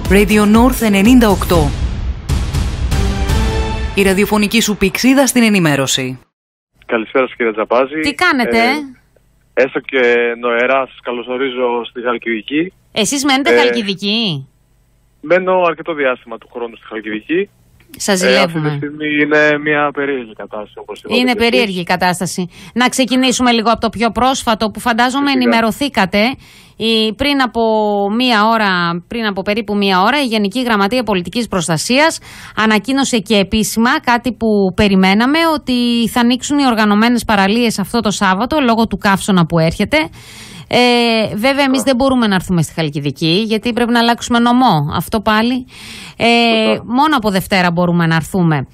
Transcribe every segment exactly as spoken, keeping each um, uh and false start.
Radio North ενενήντα οκτώ. Η ραδιοφωνική σου πηξίδα στην ενημέρωση. Καλησπέρα σας, κύριε Τζαπάζη. Τι κάνετε? Ε, έστω και νοερά, σας καλωσορίζω στη Χαλκιδική. Εσείς μένετε ε, Χαλκιδική? Μένω αρκετό διάστημα του χρόνου στη Χαλκιδική. Σας ζηλεύουμε. Ε, αυτή τη στιγμή είναι μια περίεργη κατάσταση, όπως είπατε. Είναι περίεργη η κατάσταση. Να ξεκινήσουμε λίγο από το πιο πρόσφατο που φαντάζομαι Φυσικά. ενημερωθήκατε. Η, πριν από μία ώρα, πριν από περίπου μία ώρα, η Γενική Γραμματεία Πολιτικής Προστασίας ανακοίνωσε και επίσημα κάτι που περιμέναμε, ότι θα ανοίξουν οι οργανωμένες παραλίες αυτό το Σάββατο λόγω του καύσωνα που έρχεται. Ε, βέβαια εμείς δεν μπορούμε να έρθουμε στη Χαλκιδική γιατί πρέπει να αλλάξουμε νομό. Αυτό πάλι ε, μόνο από Δευτέρα μπορούμε να έρθουμε.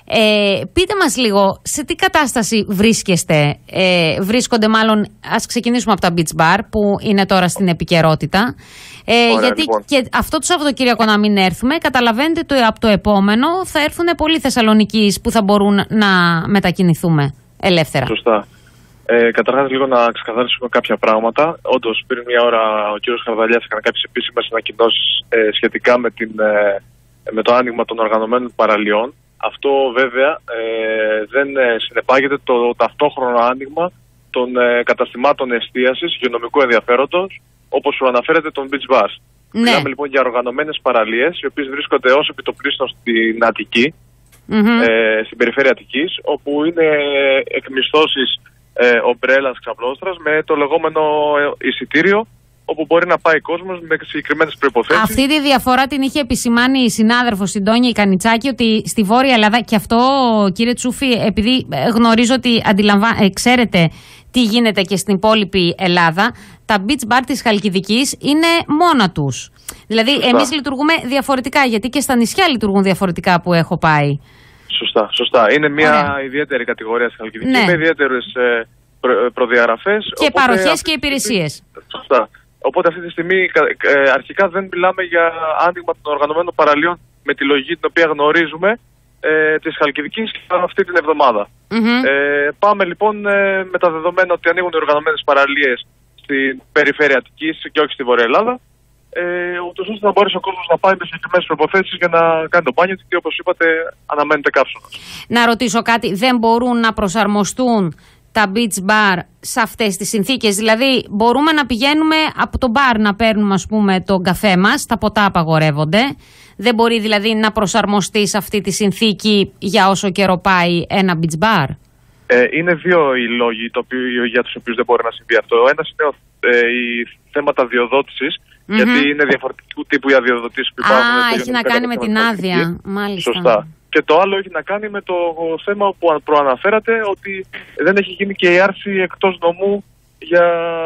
Ε, πείτε μας λίγο σε τι κατάσταση βρίσκεστε. ε, Βρίσκονται μάλλον, ας ξεκινήσουμε από τα beach bar που είναι τώρα στην επικαιρότητα. ε, Ωραία, Γιατί λοιπόν. και αυτό το Σαββατοκύριακο να μην έρθουμε, καταλαβαίνετε το, από το επόμενο θα έρθουν πολλοί Θεσσαλονικείς που θα μπορούν να μετακινηθούμε ελεύθερα. Σωστά. Ε, Καταρχάς, λίγο να ξεκαθαρίσουμε κάποια πράγματα. Όντως, πριν μια ώρα ο κύριος Χαρδαλιάς έκανε κάποιες επίσημες ανακοινώσεις ε, σχετικά με, την, ε, με το άνοιγμα των οργανωμένων παραλιών. Αυτό βέβαια ε, δεν ε, συνεπάγεται το ταυτόχρονο άνοιγμα των ε, καταστημάτων εστίασης υγειονομικού ενδιαφέροντος, όπως προαναφέρεται των beach bars. Ναι. Μιλάμε λοιπόν για οργανωμένες παραλίες, οι οποίες βρίσκονται ως επιτοπλίστων στην Αττική, mm-hmm. ε, στην περιφέρεια Αττικής, όπου είναι εκμισθώσεις Ε, ομπρέλας ξαπλώστρας με το λεγόμενο εισιτήριο, όπου μπορεί να πάει κόσμος με συγκεκριμένες προϋποθέσεις. Αυτή τη διαφορά την είχε επισημάνει η συνάδελφος η Ντόνια Ικανιτσάκη, ότι στη Βόρεια Ελλάδα, και αυτό κύριε Τσούφη, επειδή γνωρίζω ότι αντιλαμβα... ε, ξέρετε τι γίνεται και στην υπόλοιπη Ελλάδα, τα beach bar της Χαλκιδικής είναι μόνα τους. Δηλαδή σωστά. Εμείς λειτουργούμε διαφορετικά, γιατί και στα νησιά λειτουργούν διαφορετικά που έχω πάει. Σωστά, σωστά. Είναι μια Ωραία. ιδιαίτερη κατηγορία στη Χαλκιδική, ναι. με ιδιαίτερες ε, προ, προδιαγραφές. Και οπότε, παροχές και υπηρεσίες. Σωστά. Οπότε αυτή τη στιγμή ε, αρχικά δεν μιλάμε για άνοιγμα των οργανωμένων παραλίων με τη λογική την οποία γνωρίζουμε ε, της Χαλκιδικής αυτή την εβδομάδα. Mm-hmm. Ε, πάμε λοιπόν ε, με τα δεδομένα ότι ανοίγουν οι οργανωμένες παραλίες στην περιφέρεια Αττικής και όχι στη Βόρεια Ελλάδα. Ε, ούτως ώστε να μπορέσει ο κόσμος να πάει με συγκεκριμένες προϋποθέσεις για να κάνει το μπάνιο, γιατί όπως είπατε αναμένεται καύσωνα. Να ρωτήσω κάτι, δεν μπορούν να προσαρμοστούν τα beach bar σε αυτές τις συνθήκες? Δηλαδή μπορούμε να πηγαίνουμε από το μπαρ να παίρνουμε ας πούμε τον καφέ μας, τα ποτά απαγορεύονται. Δεν μπορεί δηλαδή να προσαρμοστεί σε αυτή τη συνθήκη για όσο καιρό πάει ένα beach bar? Ε, είναι δύο οι λόγοι το οποίο, για τους οποίους δεν μπορεί να συμβεί αυτό. Ένας είναι ε, οι θέματα διοδότησης. Mm-hmm. Γιατί είναι διαφορετικού τύπου οι αδειοδοτήσεις που υπάρχουν. Α, έχει να κάνει με την άδεια. Μάλιστα. Σωστά. Και το άλλο έχει να κάνει με το θέμα που προαναφέρατε, ότι δεν έχει γίνει και η άρση εκτός νομού για,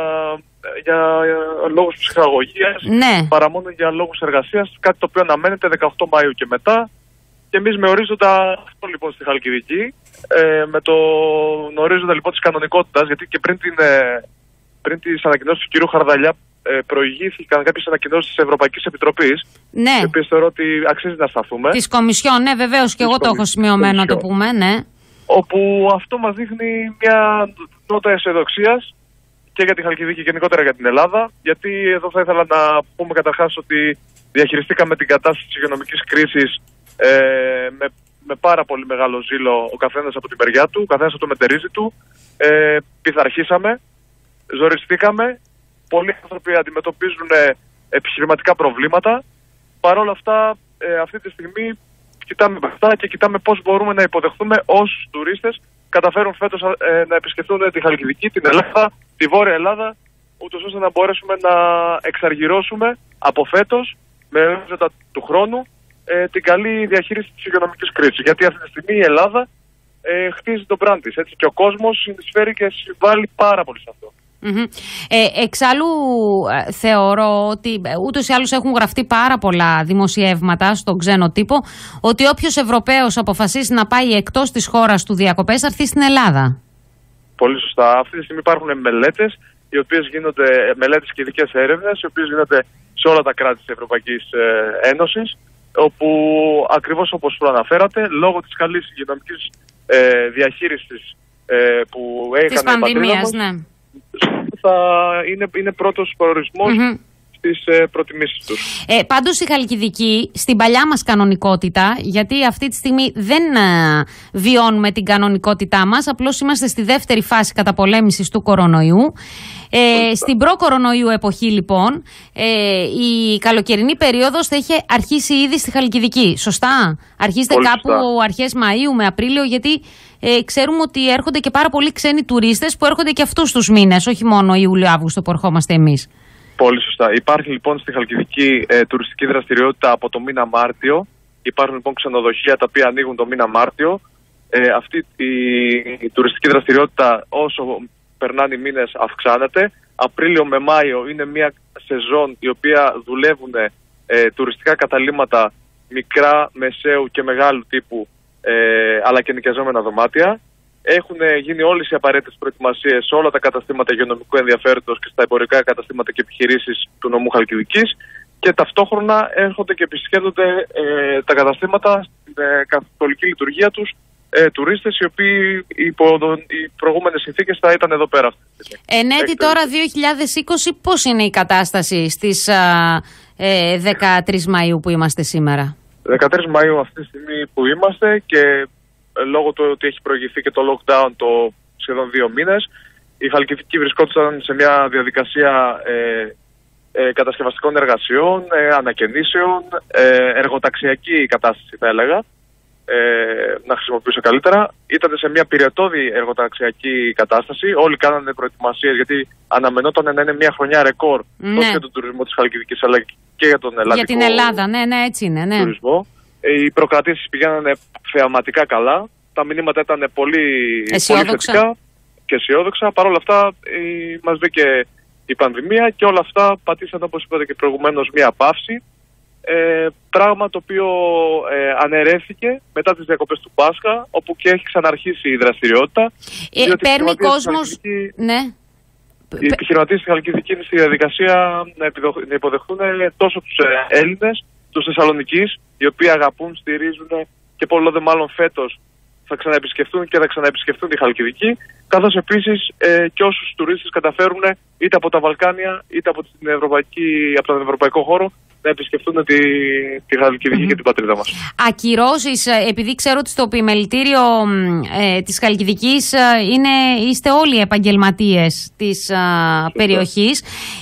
για, για λόγους ψυχαγωγίας, ναι. παρά μόνο για λόγους εργασίας, κάτι το οποίο αναμένεται δεκαοκτώ Μαΐου και μετά. Και εμείς με ορίζοντα αυτό λοιπόν στη Χαλκιδική, ε, με το ορίζοντα λοιπόν της κανονικότητας, γιατί και πριν, την, ε, πριν τις ανακοινώσεις του κυρίου Χαρδαλιά, Ε, προηγήθηκαν κάποιες ανακοινώσεις της Ευρωπαϊκής Επιτροπής, ναι. οι οποίες θεωρώ ότι αξίζει να σταθούμε. Της Κομισιόν, ναι, βεβαίως, και εγώ το έχω σημειωμένο να το πούμε, ναι. Όπου αυτό μας δείχνει μια νότα αισιοδοξίας και για τη Χαλκιδική και γενικότερα για την Ελλάδα, γιατί εδώ θα ήθελα να πούμε καταρχάς ότι διαχειριστήκαμε την κατάσταση της υγειονομικής κρίσης ε, με, με πάρα πολύ μεγάλο ζήλο, ο καθένας από την μεριά του, ο καθένας από το μετερίζει του, ε, πειθαρχήσαμε, ζοριστήκαμε. Πολλοί άνθρωποι αντιμετωπίζουν ε, επιχειρηματικά προβλήματα. Παρ' όλα αυτά, ε, αυτή τη στιγμή κοιτάμε μπροστά και κοιτάμε πώς μπορούμε να υποδεχθούμε όσους τουρίστες καταφέρουν φέτος ε, να επισκεφτούν τη Χαλκιδική, την Ελλάδα, τη Βόρεια Ελλάδα, ούτως ώστε να μπορέσουμε να εξαργυρώσουμε από φέτος, με ορίζοντα του χρόνου, ε, την καλή διαχείριση της υγειονομικής κρίσης. Γιατί αυτή τη στιγμή η Ελλάδα ε, χτίζει τον brand της, έτσι, και ο κόσμος συνεισφέρει και συμβάλλει πάρα πολύ σε αυτό. Mm-hmm. Ε, εξάλλου ε, θεωρώ ότι ούτως ή άλλως έχουν γραφτεί πάρα πολλά δημοσιεύματα στον ξένο τύπο ότι όποιος Ευρωπαίος αποφασίσει να πάει εκτός της χώρας του διακοπές θα έρθει στην Ελλάδα. Πολύ σωστά. Αυτή τη στιγμή υπάρχουν μελέτες, οι οποίες γίνονται, μελέτες και ειδικές έρευνες, οι οποίες γίνονται σε όλα τα κράτη της Ευρωπαϊκής Ένωσης, όπου ακριβώς όπως προαναφέρατε, λόγω της καλής υγειονομικής ε, διαχείρισης ε, που έκανε η πατρίδα μας, ναι. θα είναι, είναι πρώτος προορισμός mm-hmm. τις ε, προτιμήσεις τους. Ε, πάντως η Χαλκιδική στην παλιά μας κανονικότητα, γιατί αυτή τη στιγμή δεν ε, βιώνουμε την κανονικότητά μας, απλώς είμαστε στη δεύτερη φάση καταπολέμησης του κορονοϊού. Ε, στην προ-κορονοϊού εποχή λοιπόν ε, η καλοκαιρινή περίοδος θα είχε αρχίσει ήδη στη Χαλκιδική, σωστά? Αρχίζεται Πολύ κάπου σωστά. αρχές Μαΐου με Απρίλιο, γιατί ε, ξέρουμε ότι έρχονται και πάρα πολλοί ξένοι τουρίστες που έρχονται και αυτούς τους μήνες, όχι μόνο Ιούλιο-Αύγουστο που ερχόμαστε εμείς. Πολύ σωστά. Υπάρχει λοιπόν στη Χαλκιδική ε, τουριστική δραστηριότητα από το μήνα Μάρτιο. Υπάρχουν λοιπόν ξενοδοχεία τα οποία ανοίγουν το μήνα Μάρτιο. Ε, αυτή η, η τουριστική δραστηριότητα όσο περνάνε οι μήνες αυξάνεται. Απρίλιο με Μάιο είναι μια σεζόν η οποία δουλεύουν ε, τουριστικά καταλύματα μικρά, μεσαίου και μεγάλου τύπου, ε, αλλά και νοικιαζόμενα δωμάτια. Έχουν γίνει όλες οι απαραίτητες προετοιμασίες σε όλα τα καταστήματα υγειονομικού ενδιαφέροντος και στα εμπορικά καταστήματα και επιχειρήσεις του νομού Χαλκιδικής, και ταυτόχρονα έρχονται και επισκέπτονται ε, τα καταστήματα στην ε, καθολική λειτουργία τους ε, τουρίστες, οι οποίοι υπό οι προηγούμενες συνθήκες θα ήταν εδώ πέρα. Εν έτη τώρα δύο χιλιάδες είκοσι, πώς είναι η κατάσταση στις α, ε, δεκατρείς Μαΐου που είμαστε σήμερα? δεκατρείς Μαΐου αυτή τη στιγμή που είμαστε, και ε, λόγω του ότι έχει προηγηθεί και το lockdown το σχεδόν δύο μήνες, η Χαλκιδική βρισκόταν σε μια διαδικασία ε, ε, κατασκευαστικών εργασιών, ε, ανακαινήσεων, ε, εργοταξιακή κατάσταση θα έλεγα, ε, να χρησιμοποιήσω καλύτερα. Ήταν σε μια πυρετώδη εργοταξιακή κατάσταση, όλοι κάνανε προετοιμασίες γιατί αναμενόταν να είναι μια χρονιά ρεκόρ, ναι, τόσο για τον τουρισμό της Χαλκιδικής αλλά και για τον ελλαδικό για την Ελλάδα, ναι, ναι, έτσι είναι, ναι. τουρισμό. Οι προκρατήσεις πηγαίνανε θεαματικά καλά, τα μηνύματα ήταν πολύ, πολύ θετικά και αισιόδοξα. Παρ' όλα αυτά η, μας βρήκε η πανδημία και όλα αυτά πατήσαν, όπως είπατε και προηγουμένως, μία παύση. Ε, πράγμα το οποίο ε, αναιρέθηκε μετά τις διακοπές του Πάσχα, όπου και έχει ξαναρχίσει η δραστηριότητα. Ε, παίρνει κόσμος, ναι. Οι επιχειρηματίες στη Χαλκιδική είναι στη διαδικασία να, να υποδεχτούν τόσο τους Έλληνες, τους Θεσσαλονικείς, οι οποίοι αγαπούν, στηρίζουν και πολλό δε μάλλον φέτος θα ξαναεπισκεφτούν και θα ξαναεπισκεφτούν τη Χαλκιδική, καθώς επίσης ε, και όσους τουρίστες καταφέρουν είτε από τα Βαλκάνια είτε από, την Ευρωπαϊκή, από τον ευρωπαϊκό χώρο να επισκεφτούν τη, τη Χαλκιδική mm-hmm. και την πατρίδα μας. Ακυρώσεις, επειδή ξέρω ότι στο επιμελητήριο ε, της Χαλκιδικής ε, είναι, είστε όλοι επαγγελματίες της ε, περιοχής.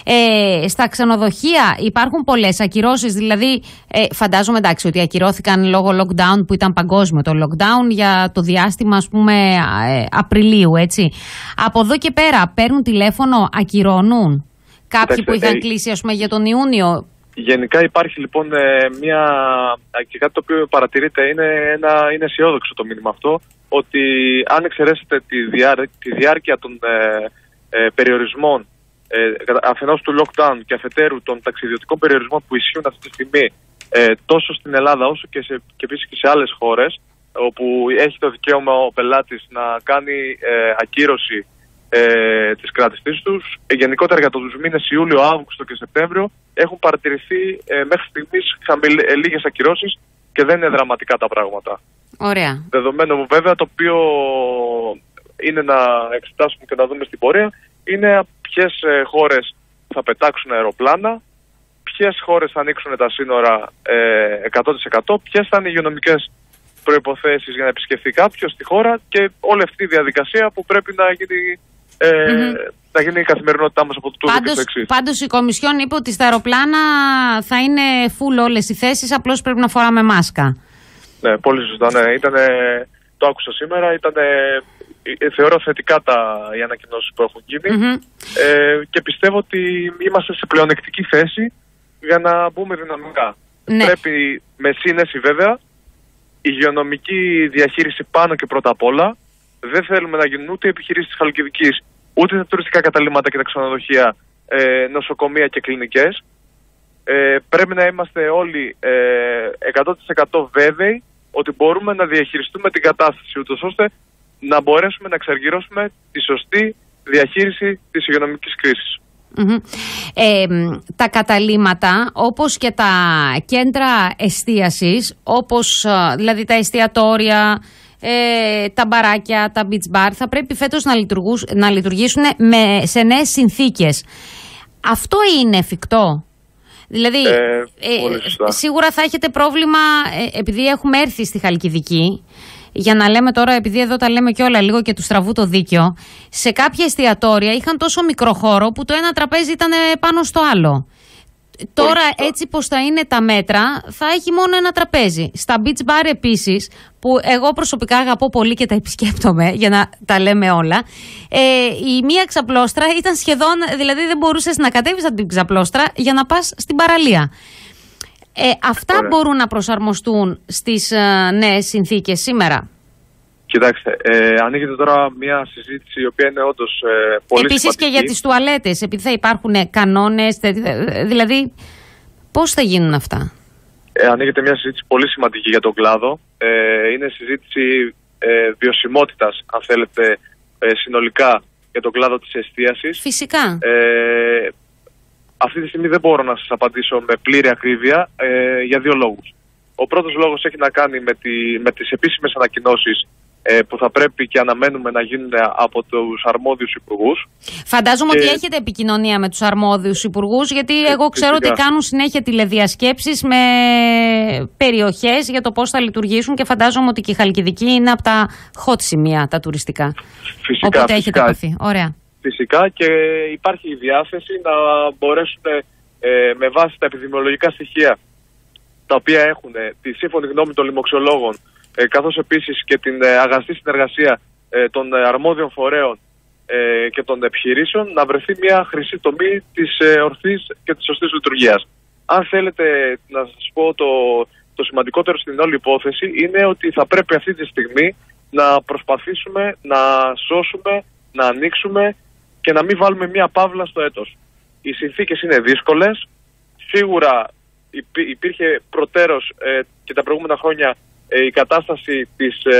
Ε, στα ξενοδοχεία υπάρχουν πολλές ακυρώσεις, δηλαδή ε, φαντάζομαι εντάξει ότι ακυρώθηκαν λόγω lockdown που ήταν παγκόσμιο το lockdown για το διάστημα ας πούμε ε, Απριλίου, έτσι. Από εδώ και πέρα παίρνουν τηλέφωνο, ακυρώνουν κάποιοι που είχαν ε, κλείσει ας πούμε για τον Ιούνιο? Γενικά υπάρχει λοιπόν μια, και κάτι το οποίο παρατηρείται, είναι, ένα, είναι αισιόδοξο το μήνυμα αυτό, ότι αν εξαιρέσετε τη, διάρ, τη διάρκεια των ε, ε, περιορισμών ε, αφενός του lockdown και αφετέρου των ταξιδιωτικών περιορισμών που ισχύουν αυτή τη στιγμή ε, τόσο στην Ελλάδα όσο και, σε, και επίσης και σε άλλες χώρες, όπου έχει το δικαίωμα ο πελάτης να κάνει ε, ακύρωση Ε, της κράτησής τους. Ε, γενικότερα για τους μήνες Ιούλιο, Αύγουστο και Σεπτέμβριο έχουν παρατηρηθεί ε, μέχρι στιγμής χαμηλ, ε, λίγες ακυρώσεις και δεν είναι δραματικά τα πράγματα. Ωραία. Δεδομένο μου βέβαια, το οποίο είναι να εξετάσουμε και να δούμε στην πορεία, είναι ποιες ε, χώρες θα πετάξουν αεροπλάνα, ποιες χώρες θα ανοίξουν τα σύνορα ε, εκατό τοις εκατό, ποιες θα είναι οι υγειονομικές προϋποθέσεις για να επισκεφθεί κάποιος στη χώρα και όλη αυτή η διαδικασία που πρέπει να γίνει Ε, mm-hmm. να γίνει η καθημερινότητά μας από το τούτο και το εξής. Πάντως η Κομισιόν είπε ότι στα αεροπλάνα θα είναι full όλες οι θέσεις, απλώς πρέπει να φοράμε μάσκα. Ναι, πολύ σωστά. Ναι. Ήτανε, το άκουσα σήμερα, ήταν θεωρώ θετικά τα, οι ανακοινώσεις που έχουν γίνει mm-hmm. ε, και πιστεύω ότι είμαστε σε πλεονεκτική θέση για να μπούμε δυναμικά. Ναι. Πρέπει με σύνεση βέβαια, υγειονομική διαχείριση πάνω και πρώτα απ' όλα. Δεν θέλουμε να γίνουν ούτε επιχειρήσεις της Χαλκιδικής, ούτε τα τουριστικά καταλύματα και τα ξενοδοχεία, ε, νοσοκομεία και κλινικές. Ε, πρέπει να είμαστε όλοι ε, εκατό τοις εκατό βέβαιοι ότι μπορούμε να διαχειριστούμε την κατάσταση, ούτως ώστε να μπορέσουμε να εξαργυρώσουμε τη σωστή διαχείριση της υγειονομικής κρίσης. Mm-hmm. Ε, τα καταλύματα όπως και τα κέντρα εστίασης, όπως δηλαδή τα εστιατόρια, Ε, τα μπαράκια, τα beach bar θα πρέπει φέτος να, να λειτουργήσουν με, σε νέες συνθήκες. Αυτό είναι εφικτό? Δηλαδή, Ε, ε, σίγουρα θα έχετε πρόβλημα, ε, επειδή έχουμε έρθει στη Χαλκιδική, για να λέμε τώρα, επειδή εδώ τα λέμε κιόλα λίγο και του στραβού το δίκιο, σε κάποια εστιατόρια είχαν τόσο μικρό χώρο που το ένα τραπέζι ήταν πάνω στο άλλο. Τώρα έτσι πως θα είναι τα μέτρα, θα έχει μόνο ένα τραπέζι. Στα beach bar επίσης, που εγώ προσωπικά αγαπώ πολύ και τα επισκέπτομαι, για να τα λέμε όλα, ε, η μία ξαπλώστρα ήταν σχεδόν, δηλαδή δεν μπορούσες να κατέβεις από την ξαπλώστρα για να πας στην παραλία. Ε, αυτά Ωραία. μπορούν να προσαρμοστούν στις ε, νέες συνθήκες σήμερα. Κοιτάξτε, ε, ανοίγεται τώρα μια συζήτηση η οποία είναι όντως ε, πολύ Επίσης σημαντική. Και για τις τουαλέτες, επειδή θα υπάρχουν κανόνες, δηλαδή πώς θα γίνουν αυτά. Ε, ανοίγεται μια συζήτηση πολύ σημαντική για τον κλάδο. Ε, είναι συζήτηση ε, βιωσιμότητας, αν θέλετε, ε, συνολικά για τον κλάδο της εστίασης. Φυσικά. Ε, αυτή τη στιγμή δεν μπορώ να σας απαντήσω με πλήρη ακρίβεια ε, για δύο λόγους. Ο πρώτος λόγος έχει να κάνει με, τη, με τις επίσημες ανακοινώσεις που θα πρέπει και αναμένουμε να γίνουν από τους αρμόδιους υπουργούς. Φαντάζομαι και... ότι έχετε επικοινωνία με τους αρμόδιους υπουργούς, γιατί εγώ ξέρω Φυσικά. ότι κάνουν συνέχεια τηλεδιασκέψεις με περιοχές για το πώς θα λειτουργήσουν και φαντάζομαι ότι και η Χαλκιδική είναι από τα hot σημεία τα τουριστικά. Φυσικά, Οπότε φυσικά. έχετε επαφή. Ωραία. Φυσικά, και υπάρχει η διάθεση να μπορέσουν ε, με βάση τα επιδημιολογικά στοιχεία τα οποία έχουν τη σύμφωνη γνώμη των λοιμοξιολόγων, Ε, καθώς επίσης και την ε, αγαστή συνεργασία ε, των ε, αρμόδιων φορέων ε, και των επιχειρήσεων, να βρεθεί μια χρυσή τομή της ε, ορθής και της σωστής λειτουργίας. Αν θέλετε να σας πω, το, το σημαντικότερο στην όλη υπόθεση είναι ότι θα πρέπει αυτή τη στιγμή να προσπαθήσουμε να σώσουμε, να ανοίξουμε και να μην βάλουμε μια παύλα στο έτος. Οι συνθήκες είναι δύσκολες. Σίγουρα υπή, υπήρχε προτέρως ε, και τα προηγούμενα χρόνια η κατάσταση της, ε,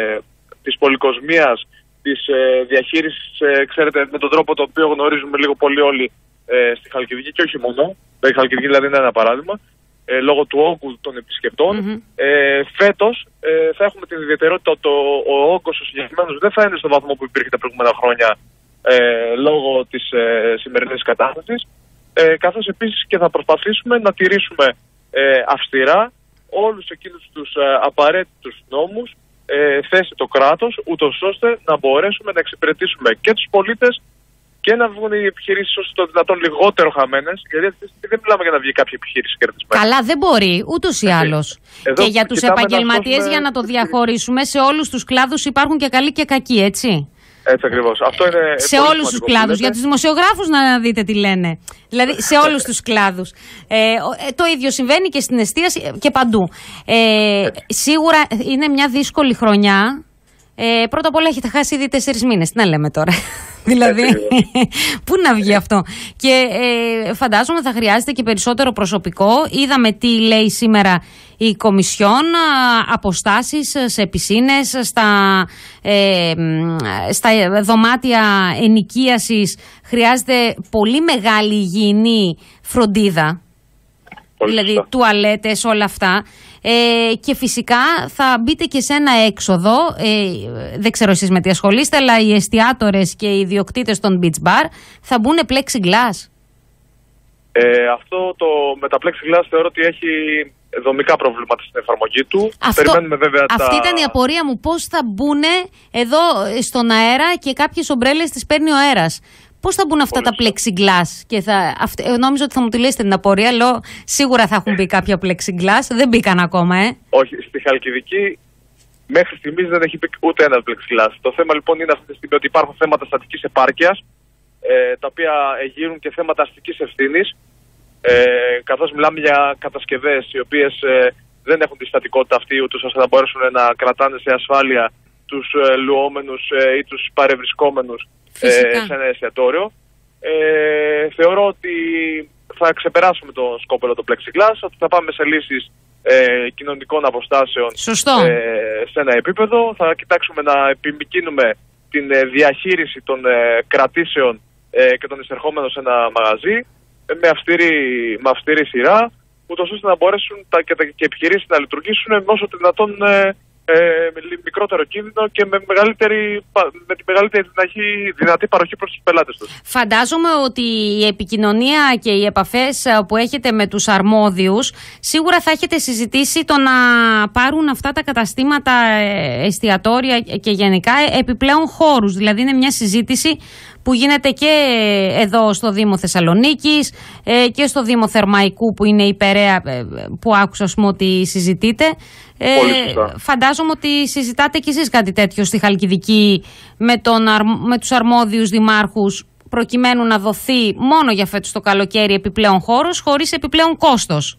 της πολυκοσμίας, της ε, διαχείρισης, ε, ξέρετε, με τον τρόπο το οποίο γνωρίζουμε λίγο πολύ όλοι ε, στη Χαλκιδική και όχι μόνο. Η Χαλκιδική δηλαδή είναι ένα παράδειγμα, ε, λόγω του όγκου των επισκεπτών. Mm-hmm. Ε, φέτος ε, θα έχουμε την ιδιαιτερότητα ότι ο όγκος ο συγκεκριμένος δεν θα είναι στο βαθμό που υπήρχε τα προηγούμενα χρόνια ε, λόγω της ε, σημερινής κατάστασης, ε, καθώς επίσης και θα προσπαθήσουμε να τηρήσουμε ε, αυστηρά όλους εκείνους τους ε, απαραίτητους νόμους ε, θέσει το κράτος, ούτως ώστε να μπορέσουμε να εξυπηρετήσουμε και τους πολίτες και να βγουν οι επιχειρήσεις όσο το δυνατόν λιγότερο χαμένες, γιατί αυτή τη στιγμή δεν μιλάμε για να βγει κάποια επιχείρηση κερδισμένη. Καλά, δεν μπορεί, ούτως ή άλλως. Εδώ και για τους επαγγελματίες, σώσουμε... για να το διαχωρίσουμε, σε όλους τους κλάδους υπάρχουν και καλοί και κακοί, έτσι. Έτσι ακριβώς. Αυτό είναι σε όλους τους κλάδους. Για τους δημοσιογράφους να δείτε τι λένε. Δηλαδή σε όλους τους κλάδους. Ε, το ίδιο συμβαίνει και στην εστίαση και παντού. Ε, σίγουρα είναι μια δύσκολη χρονιά. Ε, πρώτα απ' όλα έχετε χάσει ήδη τέσσερις μήνες. Τι να λέμε τώρα. Δηλαδή, πού να βγει αυτό. Και ε, φαντάζομαι θα χρειάζεται και περισσότερο προσωπικό. Είδαμε τι λέει σήμερα η Κομισιόν, αποστάσεις σε πισίνες, στα, ε, στα δωμάτια ενοικίασης. Χρειάζεται πολύ μεγάλη υγιεινή φροντίδα. Πολύ δηλαδή σωστά. Τουαλέτες, όλα αυτά. Ε, και φυσικά θα μπείτε και σε ένα έξοδο, ε, δεν ξέρω εσείς με τι ασχολείστε, αλλά οι εστιατόρες και οι ιδιοκτήτες των beach bar θα μπουν plexiglass. Ε, αυτό το με τα plexiglass θεωρώ ότι έχει δομικά προβλήματα στην εφαρμογή του. Αυτό, Περιμένουμε βέβαια αυτή τα... ήταν η απορία μου, πώς θα μπουν εδώ στον αέρα και κάποιες ομπρέλες τις παίρνει ο αέρας. Πώς θα μπουν αυτά Πολύ τα plexiglass και θα, αυ, νόμιζα ότι θα μου τη λέσετε την απορία, λέω σίγουρα θα έχουν μπει κάποια plexiglass, δεν μπήκαν ακόμα, ε. Όχι, στη Χαλκιδική μέχρι στιγμής δεν έχει μπει ούτε ένα plexiglass. Το θέμα λοιπόν είναι αυτή τη στιγμή ότι υπάρχουν θέματα στατικής επάρκειας, ε, τα οποία εγείρουν και θέματα αστικής ευθύνης, ε, καθώς μιλάμε για κατασκευές οι οποίες ε, δεν έχουν τη στατικότητα αυτή, ούτως ώστε να μπορέσουν να κρατάνε σε ασφάλεια τους ε, λουόμενους ε, ή τους παρευρισκόμενους Ε, σε ένα εστιατόριο. Ε, θεωρώ ότι θα ξεπεράσουμε το σκόπελο το plexiglass, ότι θα πάμε σε λύσεις ε, κοινωνικών αποστάσεων ε, σε ένα επίπεδο. Θα κοιτάξουμε να επιμικρύνουμε την ε, διαχείριση των ε, κρατήσεων ε, και των εισερχόμενων σε ένα μαγαζί ε, με, αυστηρή, με αυστηρή σειρά, ούτως ώστε να μπορέσουν τα, και, τα, και επιχειρήσεις να λειτουργήσουν με όσο το δυνατόν ε, ε, με μικρότερο κίνδυνο και με, μεγαλύτερη, με τη μεγαλύτερη δυνατή, δυνατή παροχή προς τους πελάτες τους. Φαντάζομαι ότι η επικοινωνία και οι επαφές που έχετε με τους αρμόδιους σίγουρα θα έχετε συζητήσει το να πάρουν αυτά τα καταστήματα, εστιατόρια και γενικά επιπλέον χώρους. Δηλαδή είναι μια συζήτηση που γίνεται και εδώ στο Δήμο Θεσσαλονίκης και στο Δήμο Θερμαϊκού που είναι η Περαία, που άκουσα ας πούμε ότι συζητείτε. Ε, φαντάζομαι ότι συζητάτε κι εσείς κάτι τέτοιο στη Χαλκιδική με, τον, με τους αρμόδιους δημάρχους προκειμένου να δοθεί μόνο για φέτος το καλοκαίρι επιπλέον χώρος χωρίς επιπλέον κόστος.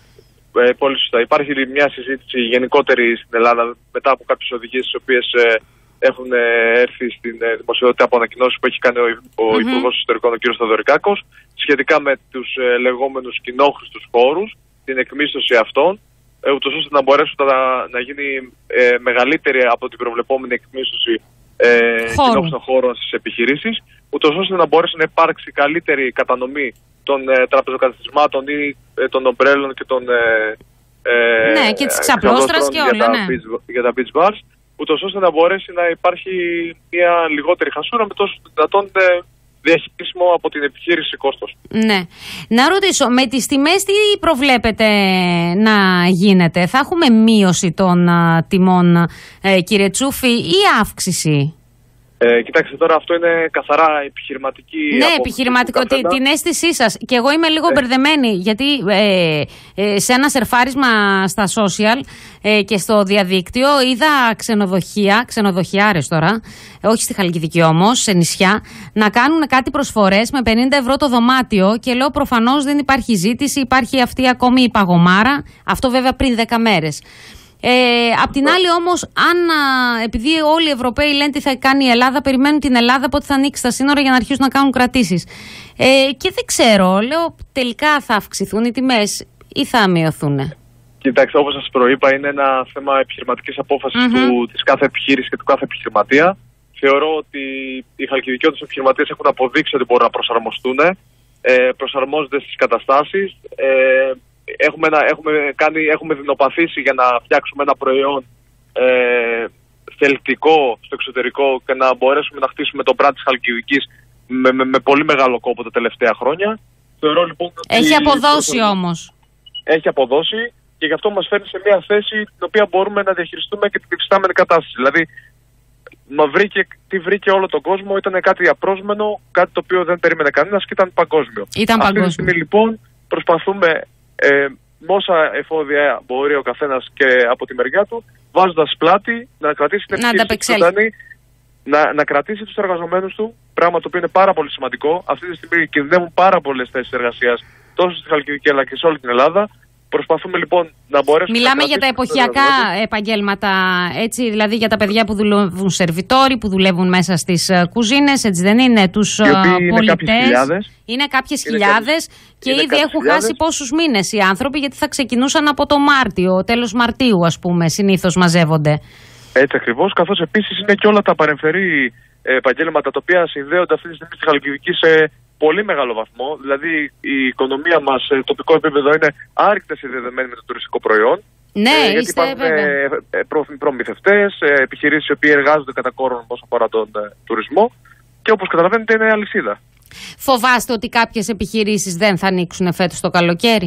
Ε, πολύ σωστά. Υπάρχει μια συζήτηση γενικότερη στην Ελλάδα μετά από κάποιες οδηγίες τις οποίες ε, έχουν ε, έρθει στην ε, δημοσιότητα από ανακοινώσεις που έχει κάνει ο, ο mm-hmm. Υπουργός Ιστορικών ο κ. Σταδωρικάκος σχετικά με τους ε, λεγόμενους κοινόχρηστους χώρους, την εκμίσθωση αυτών, ε, ούτως ώστε να μπορέσουν να, να γίνει ε, μεγαλύτερη από την προβλεπόμενη εκμίσθωση ε, κοινόχρηστων χώρων στις επιχειρήσεις, ούτως ώστε να μπορέσει να υπάρξει καλύτερη κατανομή των ε, τραπεζοκαταστημάτων ή ε, των ομπρέλων και των ε, ε, ναι, και της ξαπλώστρας και όλα, για, ναι. τα beach, για τα beach bars, ούτως ώστε να μπορέσει να υπάρχει μια λιγότερη χασούρα με τόσο δυνατόν ε, διαχειρίσιμο από την επιχείρηση κόστος. Ναι. Να ρωτήσω, με τις τιμές τι προβλέπετε να γίνεται? Θα έχουμε μείωση των α, τιμών, ε, κύριε Τσούφη, ή αύξηση? Ε, κοιτάξτε, τώρα αυτό είναι καθαρά επιχειρηματική. Ναι, επιχειρηματικό. Την, την αίσθησή σας. Και εγώ είμαι λίγο ε. μπερδεμένη, γιατί ε, ε, σε ένα σερφάρισμα στα social ε, και στο διαδίκτυο είδα ξενοδοχεία, ξενοδοχιάρες τώρα, όχι στη Χαλκιδική όμως, σε νησιά, να κάνουν κάτι προσφορές με πενήντα ευρώ το δωμάτιο και λέω προφανώς δεν υπάρχει ζήτηση, υπάρχει αυτή ακόμη η παγωμάρα. Αυτό βέβαια πριν δέκα μέρες. Ε, απ' την άλλη όμως, αν, επειδή όλοι οι Ευρωπαίοι λένε τι θα κάνει η Ελλάδα, περιμένουν την Ελλάδα πότε θα ανοίξει τα σύνορα για να αρχίσουν να κάνουν κρατήσεις. Ε, και δεν ξέρω, λέω τελικά θα αυξηθούν οι τιμές ή θα μειωθούν? Κοιτάξτε, όπως σας προείπα, είναι ένα θέμα επιχειρηματικής απόφασης mm-hmm. του, της κάθε επιχείρησης και του κάθε επιχειρηματία. Θεωρώ ότι οι χαλκιδικιώτες επιχειρηματίες έχουν αποδείξει ότι μπορούν να προσαρμοστούν, ε, προσαρμόζονται στις καταστάσεις. Ε, Έχουμε, έχουμε, κάνει, έχουμε δεινοπαθήσει για να φτιάξουμε ένα προϊόν ε, θελκτικό στο εξωτερικό και να μπορέσουμε να χτίσουμε το brand της Χαλκιδικής με, με, με πολύ μεγάλο κόπο τα τελευταία χρόνια. Θεωρώ, λοιπόν, έχει αποδώσει το... όμως. Έχει αποδώσει και γι' αυτό μας φέρνει σε μια θέση την οποία μπορούμε να διαχειριστούμε και την υφιστάμενη κατάσταση. Δηλαδή, μα βρήκε, τι βρήκε όλο τον κόσμο ήταν κάτι απρόσμενο, κάτι το οποίο δεν περίμενε κανένας και ήταν παγκόσμιο. Ήταν Αυτή παγκόσμιο. τη στιγμή λοιπόν προσπαθούμε Ε, με όσα εφόδια μπορεί ο καθένας και από τη μεριά του, βάζοντας πλάτη να κρατήσει την επιχείρηση ζωντανή, να, να κρατήσει τους εργαζομένους του, πράγμα το οποίο είναι πάρα πολύ σημαντικό. Αυτή τη στιγμή κινδυνεύουν πάρα πολλές θέσεις εργασίας τόσο στη Χαλκιδική αλλά και σε όλη την Ελλάδα. Προσπαθούμε λοιπόν να μπορέσουμε. Μιλάμε να για τα εποχιακά επαγγέλματα, έτσι, δηλαδή για τα παιδιά που δουλεύουν σερβιτόροι, που δουλεύουν μέσα στις κουζίνες, έτσι δεν είναι? Τους πολιτές. Είναι κάποιες χιλιάδες και είναι ήδη έχουν χιλιάδες. χάσει πόσους μήνες οι άνθρωποι, γιατί θα ξεκινούσαν από το Μάρτιο, τέλος Μαρτίου ας πούμε, συνήθως μαζεύονται. Έτσι ακριβώς, καθώς επίσης είναι και όλα τα παρεμφερή επαγγέλματα τα οποία συνδέονται αυτή τη στιγμή στη Χαλκιδική σε πολύ μεγάλο βαθμό. Δηλαδή η οικονομία μας σε τοπικό επίπεδο είναι άρρηκτα συνδεδεμένη με το τουριστικό προϊόν. Ναι, ε, γιατί είστε, υπάρχουν προμηθευτές, επιχειρήσεις οι οποίοι εργάζονται κατά κόρον όσον αφορά τον ε, τουρισμό και όπως καταλαβαίνετε είναι αλυσίδα. Φοβάστε ότι κάποιες επιχειρήσεις δεν θα ανοίξουν φέτος το καλοκαίρι?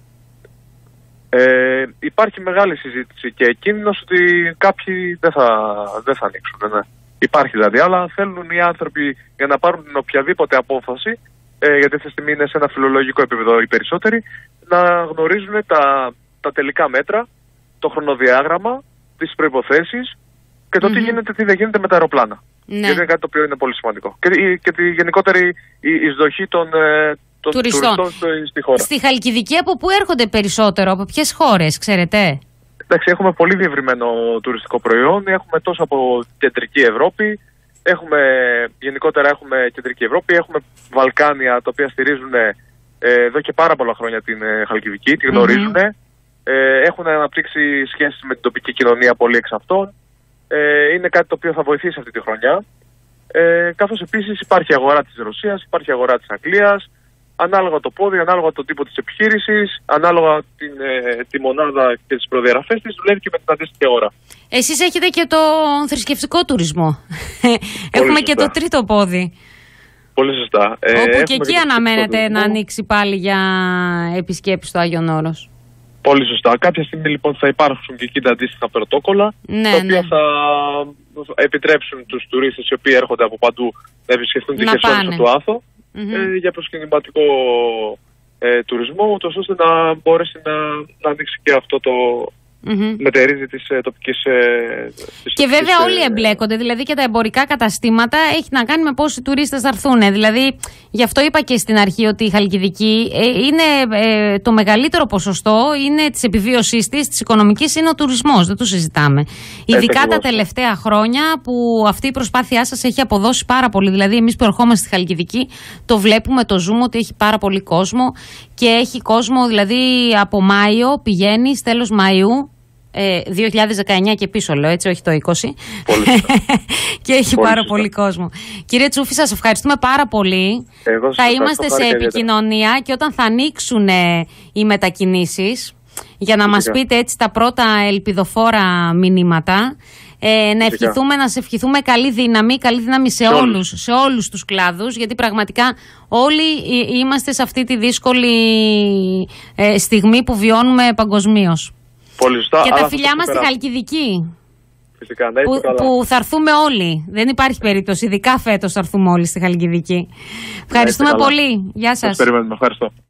Ε, υπάρχει μεγάλη συζήτηση και κίνδυνος ότι κάποιοι δεν θα, δεν θα ανοίξουν. Ναι. Υπάρχει δηλαδή, αλλά θέλουν οι άνθρωποι για να πάρουν την οποιαδήποτε απόφαση, ε, γιατί αυτή τη στιγμή είναι σε ένα φιλολογικό επίπεδο οι περισσότεροι, να γνωρίζουν τα, τα τελικά μέτρα, το χρονοδιάγραμμα, τις προϋποθέσεις και το mm-hmm. τι γίνεται, τι δεν γίνεται με τα αεροπλάνα. Ναι. Γιατί είναι κάτι το οποίο είναι πολύ σημαντικό. Και, και τη γενικότερη η εισδοχή των, των τουριστών. τουριστών στη χώρα. Στη Χαλκιδική από πού έρχονται περισσότερο, από ποιες χώρες, ξέρετε? Εντάξει, έχουμε πολύ διευρυμένο τουριστικό προϊόν. Έχουμε τόσο από κεντρική Ευρώπη, έχουμε, γενικότερα έχουμε κεντρική Ευρώπη, έχουμε Βαλκάνια τα οποία στηρίζουν ε, εδώ και πάρα πολλά χρόνια την ε, Χαλκιδική, τη γνωρίζουν. Mm-hmm. Ε, έχουν αναπτύξει σχέσεις με την τοπική κοινωνία πολύ εξ αυτών. Ε, είναι κάτι το οποίο θα βοηθήσει αυτή τη χρονιά. Ε, καθώς επίσης υπάρχει αγορά της Ρωσίας, υπάρχει αγορά της Αγγλίας. ανάλογα το πόδι, ανάλογα τον τύπο της επιχείρησης, ανάλογα την, ε, τη μονάδα και τις προδιαγραφές της, δουλεύει και με την αντίστοιχη ώρα. Εσείς έχετε και τον θρησκευτικό τουρισμό. Έχουμε σωστά. και το τρίτο πόδι. Πολύ σωστά. Όπου Ε, και εκεί και αναμένεται τουρισμό. να ανοίξει πάλι για επισκέπτες στο Άγιον Όρος. Πολύ σωστά. Κάποια στιγμή λοιπόν θα υπάρξουν και εκεί τα αντίστοιχα πρωτόκολλα, Ναι, τα οποία ναι. θα επιτρέψουν τους τουρίστες οι οποίοι έρχονται από παντού να επισκεφτούν τη Να Χερσόνησο πάνε. του Άθο Mm-hmm. ε, για προσκυνηματικό ε, τουρισμό, ούτως ώστε να μπορέσει να, να ανοίξει και αυτό το Mm-hmm. μετερίζει της ε, τοπικής ε, της Και τοπικής, βέβαια όλοι ε, εμπλέκονται, δηλαδή και τα εμπορικά καταστήματα έχει να κάνει με πόσοι τουρίστες θα έρθουν. Δηλαδή, γι' αυτό είπα και στην αρχή ότι η Χαλκιδική ε, είναι ε, το μεγαλύτερο ποσοστό είναι της επιβίωσής της, της οικονομικής, είναι ο τουρισμός, δεν το συζητάμε. Ειδικά τα τελευταία χρόνια που αυτή η προσπάθειά σας έχει αποδώσει πάρα πολύ. Δηλαδή, εμείς που ερχόμαστε στη Χαλκιδική το βλέπουμε, το ζούμε ότι έχει πάρα πολύ κόσμο και έχει κόσμο, δηλαδή από Μάιο πηγαίνει, τέλος Μαΐου. δύο χιλιάδες δεκαεννιά και πίσω λέω, έτσι, όχι το είκοσι. Και έχει πολύ πάρα σωστά. πολύ κόσμο. Κύριε Τσούφη, σας ευχαριστούμε πάρα πολύ. Εγώ σας Θα ευχαριστώ είμαστε σε πάρα πολύ. επικοινωνία και όταν θα ανοίξουν ε, οι μετακινήσεις, για να μας Φυσικά. πείτε έτσι τα πρώτα ελπιδοφόρα μηνύματα, ε, να ευχηθούμε, να σε ευχηθούμε καλή δύναμη, καλή δύναμη σε, Σε όλους, όλους. σε όλους τους κλάδους, γιατί πραγματικά όλοι ε, είμαστε σε αυτή τη δύσκολη ε, στιγμή που βιώνουμε παγκοσμίως. Πολύ σωστά. Και αλλά τα θα φιλιά το μας στη ξεπεράσουμε. Χαλκιδική. Φυσικά, να είστε Που, καλά. που θα έρθουμε όλοι. Δεν υπάρχει περίπτωση. Ειδικά φέτος θα έρθουμε όλοι στη Χαλκιδική. Ευχαριστούμε καλά. πολύ. Γεια σας. Σας περιμένουμε. Ευχαριστώ.